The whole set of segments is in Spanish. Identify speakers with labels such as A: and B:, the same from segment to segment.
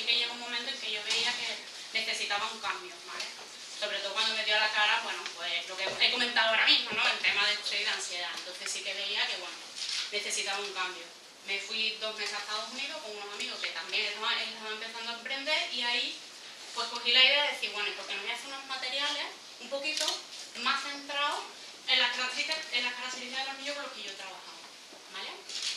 A: que llegó un momento en que yo veía que necesitaba un cambio, ¿vale? Sobre todo cuando me dio la cara, bueno, pues lo que he comentado ahora mismo, ¿no? El tema del estrés y de ansiedad. Entonces sí que veía que, bueno, necesitaba un cambio. Me fui 2 meses a Estados Unidos con unos amigos que también estaban empezando a emprender y ahí pues cogí la idea de decir, bueno, ¿y por qué no voy a hacer unos materiales un poquito más centrados en las características de los niños con los que yo he trabajado, ¿vale?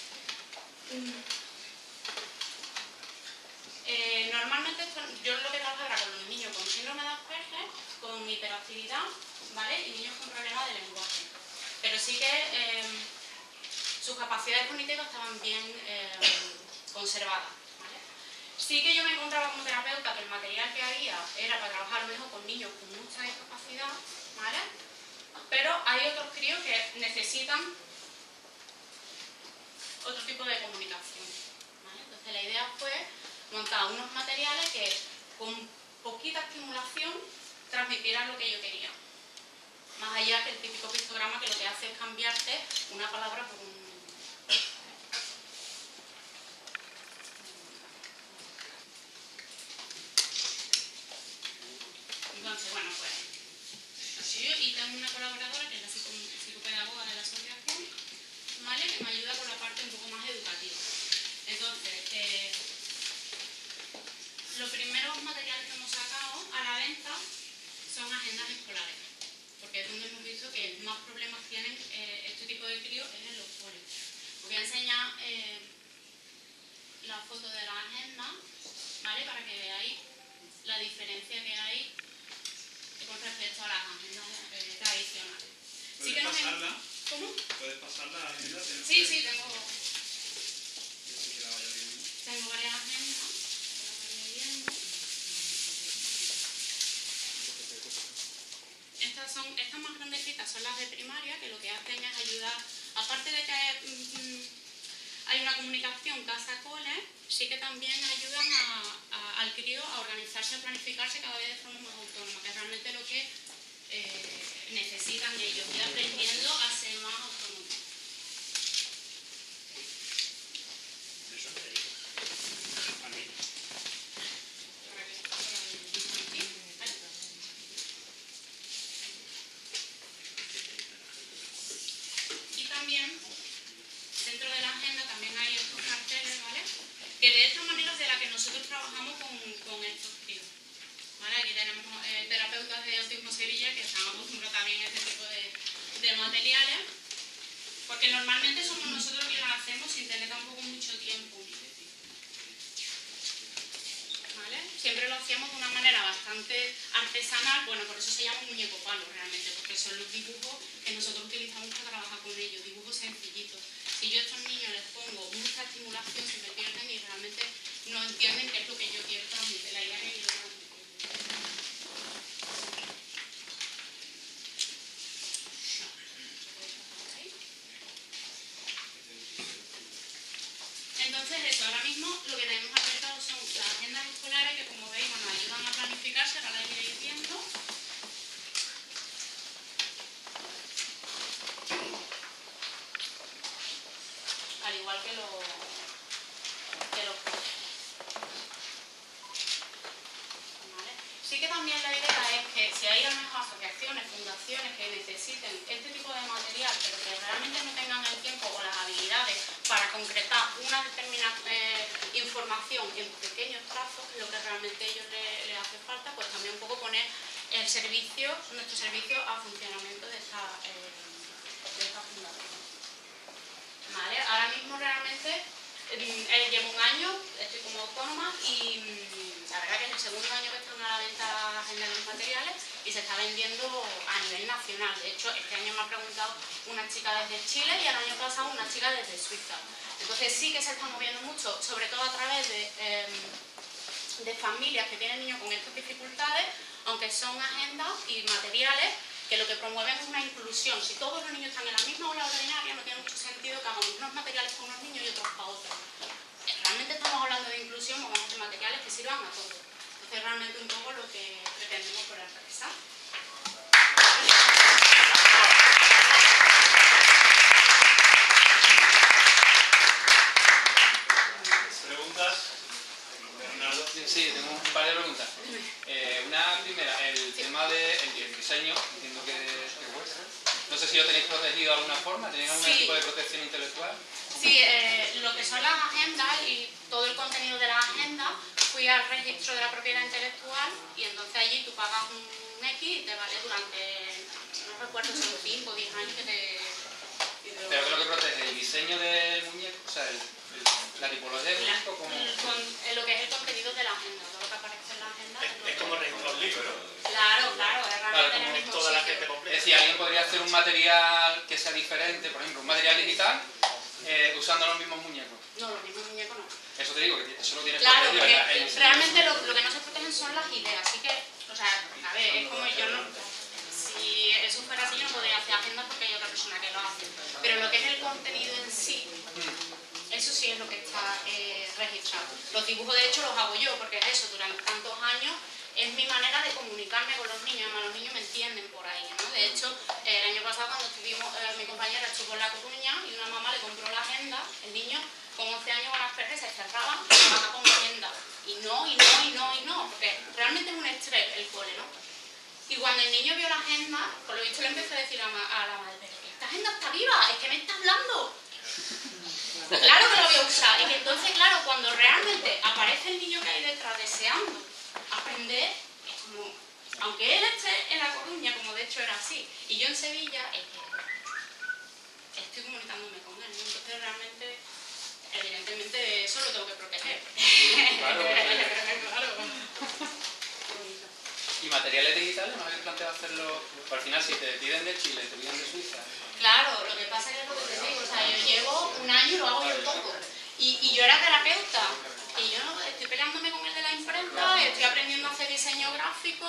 A: Normalmente yo lo que trabajo era con los niños con síndrome de Asperger, con hiperactividad, ¿vale? Y niños con problemas de lenguaje. Pero sí que sus capacidades cognitivas estaban bien conservadas, ¿vale? Sí que yo me encontraba como terapeuta que el material que había era para trabajar mejor con niños con mucha discapacidad, ¿vale? Pero hay otros críos que necesitan otro tipo de comunicación, ¿vale? Entonces la idea fue montar unos materiales que con poquita estimulación transmitieran lo que yo quería. Más allá que el típico pictograma que lo que hace es cambiarte una palabra por un... Entonces, bueno, pues así yo, y tengo una colaboradora que es la psicopedagoga de la asociación, ¿vale? Que me ayuda con la parte un poco más educativa. Entonces, los primeros materiales que hemos sacado a la venta son agendas escolares, porque es donde hemos visto que más problemas tienen este tipo de críos es en los coles. Os voy a enseñar la foto de la agenda, ¿vale? Para que veáis la diferencia que hay con respecto a las agendas tradicionales.
B: ¿Puedes pasarla?
A: ¿Cómo?
B: ¿Puedes pasarla a la agenda?
A: Sí, tengo varias agendas. Estas más grandecitas son las de primaria, que lo que hacen es ayudar, aparte de que hay una comunicación casa-cole, sí que también ayudan al crío a organizarse, a planificarse cada vez de forma más autónoma, que es realmente lo que necesitan ellos, ir aprendiendo a ser más autónomos. Y también, dentro de la agenda también hay otros carteles, ¿vale? Que de esta manera es de la que nosotros trabajamos con estos críos. ¿Vale? Aquí tenemos terapeutas de Autismo Sevilla que están acostumbrados también a este tipo de materiales, porque normalmente somos nosotros quienes lo hacemos sin tener tampoco mucho tiempo. ¿Vale? Siempre lo hacíamos de una manera bastante artesanal, bueno, por eso se llama muñeco palo realmente, porque son los dibujos que nosotros utilizamos para trabajar con ellos, dibujos sencillitos. Si yo a estos niños les pongo mucha estimulación, se me pierden y realmente no entienden qué es lo que yo quiero transmitir, la idea que yo transmito. Entonces eso, ahora mismo lo que tenemos abiertado son las agendas escolares que, como veis, nos ayudan a planificarse, ahora las iréis viendo. Al igual que los ¿vale? Sí que también la idea es que si hay a lo mejor asociaciones, fundaciones que necesiten este tipo de material, pero que realmente no tengan el tiempo o las habilidades para concretar una determinada información en pequeños trazos, que es lo que realmente a ellos les hace falta, pues también un poco poner nuestro servicio a funcionamiento de esta fundación. ¿Vale? Ahora mismo realmente llevo un año, estoy como autónoma y la verdad que es el segundo año que están a la venta las agendas de los materiales y se está vendiendo a nivel nacional. De hecho, este año me ha preguntado una chica desde Chile y el año pasado una chica desde Suiza. Entonces sí que se está moviendo mucho, sobre todo a través de familias que tienen niños con estas dificultades, aunque son agendas y materiales que lo que promueven es una inclusión. Si todos los niños están en la misma aula ordinaria, no tiene mucho sentido que hagamos unos materiales para unos niños y otros para otros. Realmente estamos hablando de inclusión, vamos a hacer materiales que sirvan a todos. Entonces, realmente un poco lo que pretendemos por la empresa.
B: ¿Preguntas? Bernardo.
C: Sí, lo tenéis protegido de alguna forma? ¿Tenéis algún
A: Sí.
C: tipo de protección intelectual?
A: Sí, lo que son las agendas y todo el contenido de las agendas, fui al registro de la propiedad intelectual y entonces allí tú pagas un X y te vale durante, no recuerdo, son 5 o 10 años que te...
C: ¿Pero qué es lo que protege? ¿El diseño del muñeco? O sea, la tipología del muñeco, como...
A: lo que es el contenido de la agenda, todo lo que aparece en la agenda.
D: Es como registrar un libro.
A: Claro, claro, es realmente en el
D: Como
A: mismo
D: toda la
A: sitio.
D: gente
C: Es
D: completa.
C: decir, alguien podría hacer un material que sea diferente, por ejemplo, un material digital, usando los mismos muñecos.
A: No, los mismos muñecos no.
C: Eso te digo, que eso lo tienes
A: Claro,
C: protegido.
A: porque realmente lo que no se protegen son las ideas, así que, o sea, a ver, es como yo no... Si eso fuera así yo no podría hacer agendas porque hay otra persona que lo hace, pero lo que es el contenido en sí, eso sí es lo que está registrado. Los dibujos de hecho los hago yo, porque es eso, durante tantos años es mi manera de comunicarme con los niños, además los niños me entienden por ahí, ¿no? De hecho, el año pasado cuando estuvimos, mi compañera estuvo en La Coruña y una mamá le compró la agenda, el niño con 11 años con Asperger se cerraba y trabajaba con agenda. Y no, porque realmente es un estrés el cole, ¿no? Y cuando el niño vio la agenda, por lo visto le empezó a decir a la madre, esta agenda está viva, es que me está hablando. Claro que lo voy a usar. Y que entonces, claro, cuando realmente aparece el niño que hay detrás deseando aprender, es como, aunque él esté en La Coruña, como de hecho era así, y yo en Sevilla, es que estoy comunicándome con él, ¿no? Entonces realmente, evidentemente, eso lo tengo que proteger.
C: Claro,
A: Claro.
C: ¿Y materiales digitales? ¿No habéis planteado hacerlo? Pues al final, si te piden de Chile, te piden de Suiza.
A: Claro, lo que pasa es lo que te digo, o sea, yo llevo un año y lo hago yo todo. Y yo era terapeuta, y yo estoy peleándome con el de la imprenta, estoy aprendiendo a hacer diseño gráfico,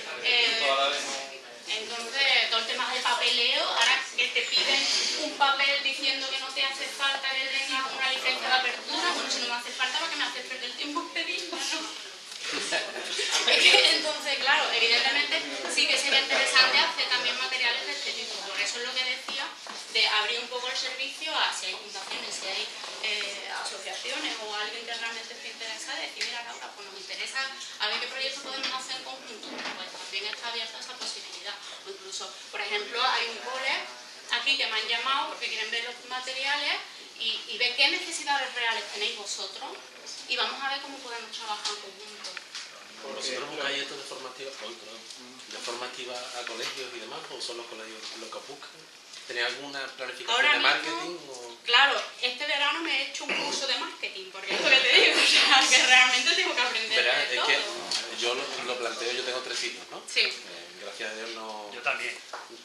A: entonces todo el tema del papeleo, ahora que te piden un papel diciendo que no te hace falta que tengas una licencia de apertura, bueno, si no me hace falta, ¿para qué me hace perder el tiempo en pedirla, no? Entonces, claro, evidentemente sí que sería interesante hacer también materiales de este tipo. Por eso es lo que decía, de abrir un poco el servicio a si hay fundaciones, si hay asociaciones o alguien que realmente esté interesado, decir, mira Laura, pues nos interesa a ver qué proyectos podemos hacer en conjunto. Pues también está abierta esa posibilidad. O incluso, por ejemplo, hay un cole aquí que me han llamado porque quieren ver los materiales y ver qué necesidades reales tenéis vosotros y vamos a ver cómo podemos trabajar en conjunto.
E: ¿Vosotros buscáis esto de formativa a colegios y demás? ¿O son los colegios los que buscan? ¿Tenéis alguna planificación
A: Ahora
E: de
A: mismo,
E: marketing? O...
A: Claro, este verano me he hecho un curso de marketing, porque es lo que te digo, o sea, que realmente tengo que aprender
E: Verás,
A: de
E: es
A: todo.
E: que yo lo planteo, yo tengo 3 hijos, ¿no?
A: Sí.
E: Gracias a Dios no...
D: Yo también.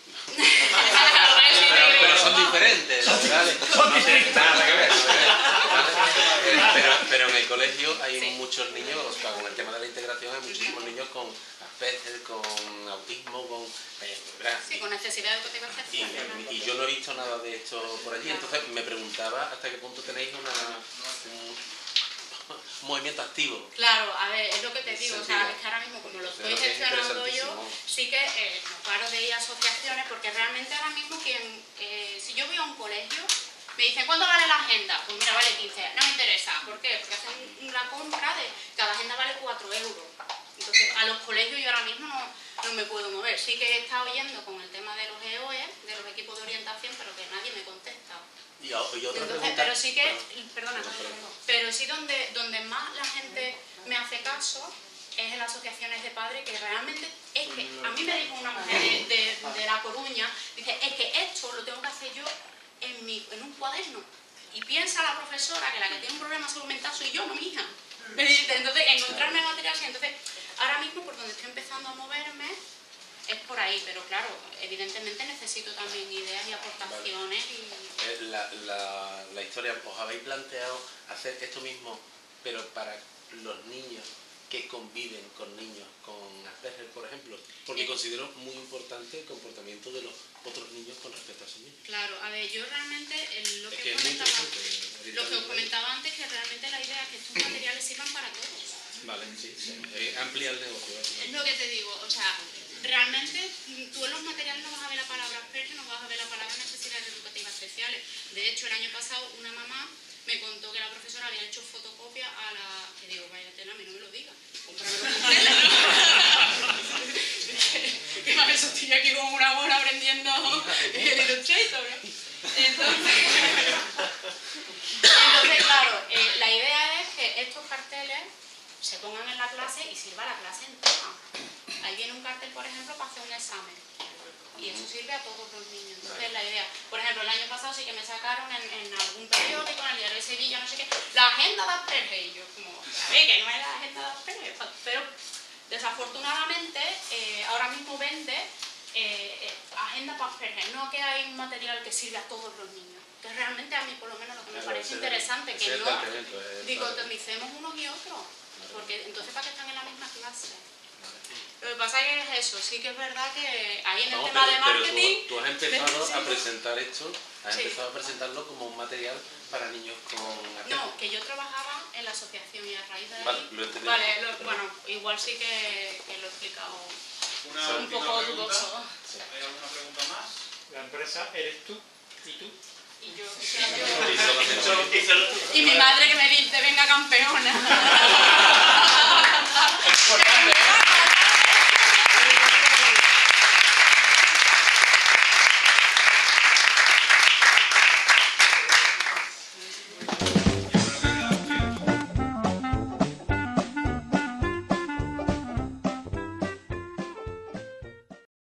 E: Pero son diferentes, ¿verdad?
D: Son diferentes.
E: Nada que ver. Pero en el colegio hay muchos niños, o sea, con el tema de la integración hay muchísimos niños con Asperger, con autismo, con... ¿verdad?
A: Sí, con necesidad educativa especial.
E: Y yo no he visto nada de esto por allí, entonces me preguntaba hasta qué punto tenéis un movimiento activo.
A: Claro, a ver, es lo que te digo, o sea, es que ahora mismo como lo estoy
E: Creo que es
A: gestionando yo,
E: interesantísimo.
A: sí que no paro de ir a asociaciones, porque realmente ahora mismo si yo voy a un colegio, me dicen, ¿cuánto vale la agenda? Pues mira, vale 15, no me interesa, ¿por qué? Porque hacen una compra de, cada agenda vale 4 euros. Entonces, a los colegios yo ahora mismo no me puedo mover. Sí que he estado oyendo con el tema de los EOE, de los equipos de orientación, pero que nadie me contesta.
E: Y otra
A: Entonces,
E: pregunta...
A: pero sí que, perdona, pero sí donde más la gente me hace caso es en las asociaciones de padres, que realmente es que, a mí me dijo una mujer de La Coruña, dice, es que esto lo tengo que hacer yo en un cuaderno. Y piensa la profesora que la que tiene un problema de salud mental soy yo, no mi hija. Entonces, encontrarme material así. Entonces, ahora mismo por donde estoy empezando a moverme es por ahí, pero claro, evidentemente necesito también ideas y aportaciones.
E: La historia, ¿os habéis planteado hacer esto mismo, pero para los niños que conviven con niños con Asperger, por ejemplo? Porque considero muy importante el comportamiento de los otros niños con respecto a sí mismos.
A: Claro, a ver, yo realmente lo que
E: es muy interesante.
A: lo que os comentaba antes, que realmente la idea es que estos materiales sirvan para todos.
E: Vale, sí. Amplía el negocio.
A: Es lo que te digo, o sea, realmente tú en los materiales no vas a ver la palabra Asperger, no vas a ver la palabra necesidades educativas especiales. De hecho, el año pasado una mamá me contó que la profesora había hecho fotocopia a la... Que digo, vaya tela, a mí no me lo diga. Que más eso estoy aquí como una mona aprendiendo. por ejemplo, para hacer un examen. Y eso sirve a todos los niños. Entonces la idea, por ejemplo, el año pasado sí que me sacaron en algún periódico, en el Diario de Sevilla, no sé qué, la agenda de Asperger. Y yo como, a ver, que no es la agenda de Asperger, pero desafortunadamente ahora mismo vende agenda para Asperger, no que hay un material que sirve a todos los niños. Que realmente a mí por lo menos lo que me parece interesante, que no dicotomicemos unos y otros, porque entonces ¿para qué están en la misma clase? Lo que pasa es eso, sí que es verdad que ahí en el tema de marketing...
E: Pero tú has empezado a presentar esto, has empezado a presentarlo como un material para niños con Asperger.
A: No, que yo trabajaba en la asociación y a raíz de ahí...
E: Vale, lo he entendido.
A: Vale, bueno, igual sí que lo he explicado
B: Una
A: un
B: última
A: poco
B: pregunta.
A: dudoso.
B: ¿Hay alguna pregunta más?
D: La empresa eres tú y tú.
A: Y yo...
D: Y
A: Y mi madre que me dice, venga campeona.
C: Es importante, ¿eh?